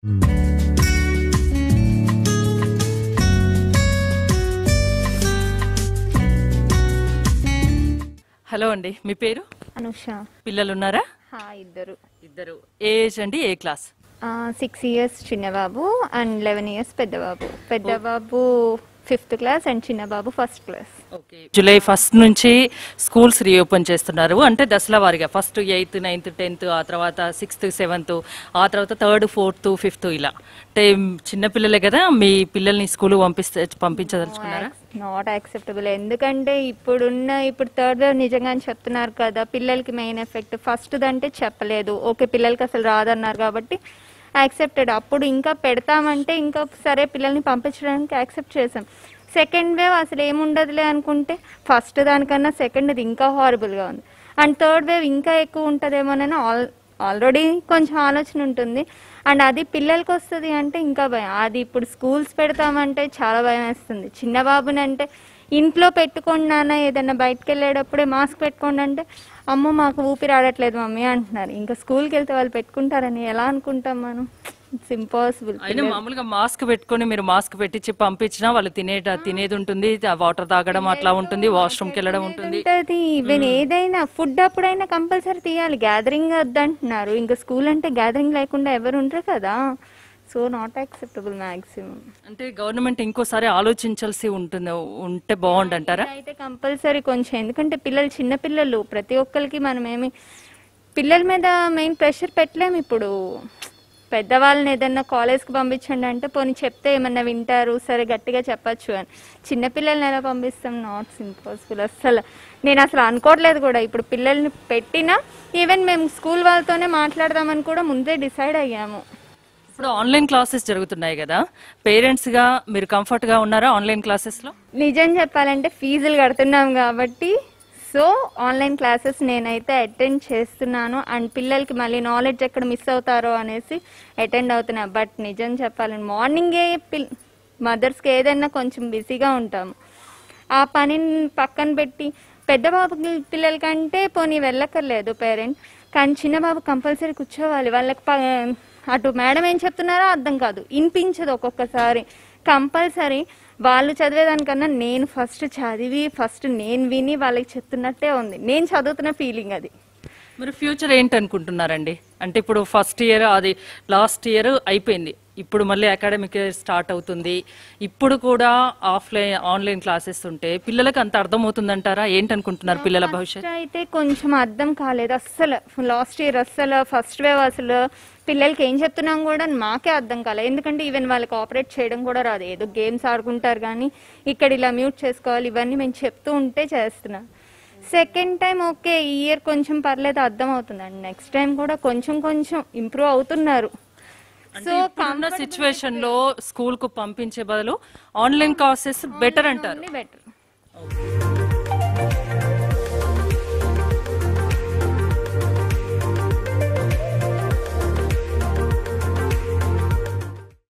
Hello అండి, మీ పేరు? అనుష. పిల్లలు ఉన్నారా? ఇద్దరు. ఏజ్ అండి? ఏ క్లాస్? 6 years చిన్నబాబు అండ్ 11 years పెద్దబాబు. పెద్దబాబు 5th class అండ్ చిన్నబాబు 1st class. జూలై 1 నుంచి స్కూల్స్ రీఓపెన్ చేస్తున్నారు. అంటే దశల వారీగా ఫస్ట్ 8th 9th 10th, ఆ తర్వాత 6th 7th, ఆ తర్వాత 3rd 4th 5th ఇలా. అంటే చిన్నపిల్లలే కదా, మీ పిల్లల్ని స్కూల్ పంపించదలుచుకున్నారా? Not acceptable. ఎందుకంటే ఇప్పుడు 3rd wave నిజంగానే చెప్తున్నారు కదా, పిల్లలకి మెయిన్ ఎఫెక్ట్. ఫస్ట్ దంటే చెప్పలేదు, ఓకే పిల్లలకి అసలు రాదన్నారు కాబట్టి యాక్సెప్టెడ్. అప్పుడు ఇంకా పెడతామంటే ఇంకా సరే పిల్లల్ని పంపించడానికి యాక్సెప్ట్ చేసాం. సెకండ్ వేవ్ అసలు ఏముండదులే అనుకుంటే ఫస్ట్ దానికన్నా సెకండ్ది ఇంకా హారబుల్గా ఉంది. అండ్ 3rd వేవ్ ఇంకా ఎక్కువ ఉంటుందేమోనని ఆల్రెడీ కొంచెం ఆలోచన ఉంటుంది. అండ్ అది పిల్లలకి వస్తుంది అంటే ఇంకా భయం. అది ఇప్పుడు స్కూల్స్ పెడతామంటే చాలా భయం వేస్తుంది. చిన్న బాబుని అంటే ఇంట్లో పెట్టుకోండి నాన్న, ఏదైనా బయటకు వెళ్ళేటప్పుడే మాస్క్ పెట్టుకోండి అంటే అమ్మో మాకు ఊపిరి ఆడట్లేదు మమ్మీ అంటున్నారు. ఇంకా స్కూల్కి వెళ్తే వాళ్ళు పెట్టుకుంటారని ఎలా అనుకుంటాం మనం? It's impossible. అయినా మామూలుగా మాస్క్ పెట్టుకొని మీరు మాస్క్ పెట్టించి పంపించినా వాళ్ళు తినేది ఉంటుంది, వాటర్ తాగడం అట్లా ఉంటుంది, వాష్రూమ్కి వెళ్ళడం ఉంటుంది. ఈవెన్ ఏదైనా ఫుడ్ అప్పుడైనా కంపల్సరీ తీయాలి. గ్యాదరింగ్ వద్దంటున్నారు. ఇంకా స్కూల్ అంటే గ్యాదరింగ్ లేకుండా ఎవరు ఉంటారు కదా. So not acceptable maximum. అంటే గవర్నమెంట్ ఇంకోసారి ఆలోచించాల్సి ఉంటే బాగుండంటారా? అయితే కంపల్సరీ కొంచెం, ఎందుకంటే పిల్లలు చిన్న పిల్లలు, ప్రతి ఒక్కరికి మనం ఏమి పిల్లల మీద మెయిన్ ప్రెషర్ పెట్టలేము. ఇప్పుడు పెద్దవాళ్ళని ఏదన్నా కాలేజ్కి పంపించండి అంటే పోనీ చెప్తే ఏమన్నా వింటారు, సరే గట్టిగా చెప్పచ్చు అని. చిన్నపిల్లల్ని ఎలా పంపిస్తాం? Not impossible. నేను అసలు అనుకోవట్లేదు కూడా. ఇప్పుడు పిల్లల్ని పెట్టినా ఈవెన్ మేము స్కూల్ వాళ్ళతోనే మాట్లాడదామని కూడా ముందే డిసైడ్ అయ్యాము. ఇప్పుడు ఆన్లైన్ క్లాసెస్ జరుగుతున్నాయి కదా, పేరెంట్స్ గా మీరు కంఫర్ట్ గా ఉన్నారా ఆన్లైన్ క్లాసెస్ లో? నిజం చెప్పాలంటే ఫీజులు కడుతున్నాం కాబట్టి సో ఆన్లైన్ క్లాసెస్ నేనైతే అటెండ్ చేస్తున్నాను. అండ్ పిల్లలకి మళ్ళీ నాలెడ్జ్ ఎక్కడ మిస్ అవుతారో అనేసి అటెండ్ అవుతున్నా. బట్ నిజం చెప్పాలని మార్నింగే మదర్స్కి ఏదైనా కొంచెం బిజీగా ఉంటాము. ఆ పనిని పక్కన పెట్టి పెద్ద బాబు పిల్లలకంటే పోనీ వెళ్ళక్కర్లేదు పేరెంట్, కానీ చిన్న బాబు కంపల్సరీ కూర్చోవాలి. వాళ్ళకి అటు మేడం ఏం చెప్తున్నారో అర్థం కాదు, వినిపించదు ఒక్కొక్కసారి. కంపల్సరీ వాళ్ళు చదివేదానికన్నా నేను ఫస్ట్ చదివి ఫస్ట్ నేను విని వాళ్ళకి చెప్తున్నట్టే ఉంది. నేను చదువుతున్న ఫీలింగ్ అది. మరి ఫ్యూచర్ ఏంటి అనుకుంటున్నారండి? అంటే ఇప్పుడు ఫస్ట్ ఇయర్ అది లాస్ట్ ఇయర్ అయిపోయింది, ఇప్పుడు మళ్ళీ అకాడమిక్ ఇయర్ స్టార్ట్ అవుతుంది. ఇప్పుడు కూడా ఆన్లైన్ క్లాసెస్ ఉంటే పిల్లలకి అంత అర్థం అవుతుందంటారా? ఏంటనుకుంటున్నారు పిల్లల భవిష్యత్తు? అయితే కొంచెం అర్థం కాలేదు అస్సలు. లాస్ట్ ఇయర్ అస్సలు ఫస్ట్ వేవ్ అసలు పిల్లలకి ఏం చెప్తున్నాం కూడా మాకే అర్థం కాలేదు. ఎందుకంటే ఈవెన్ వాళ్ళకి ఆపరేట్ చేయడం కూడా రాదు. ఏదో గేమ్స్ ఆడుకుంటారు కానీ ఇక్కడ ఇలా మ్యూట్ చేసుకోవాలి ఇవన్నీ మేము చెప్తూ ఉంటే చేస్తున్నాం. సెకండ్ టైం ఓకే ఈ ఇయర్ కొంచెం పర్లేదు అర్థం అవుతుందండి. నెక్స్ట్ టైం కూడా కొంచెం కొంచెం ఇంప్రూవ్ అవుతున్నారు. సో సిచ్యువేషన్ లో స్కూల్ కు పంపించే బదులు ఆన్లైన్ క్లాసెస్ బెటర్ అంటారు. బెటర్.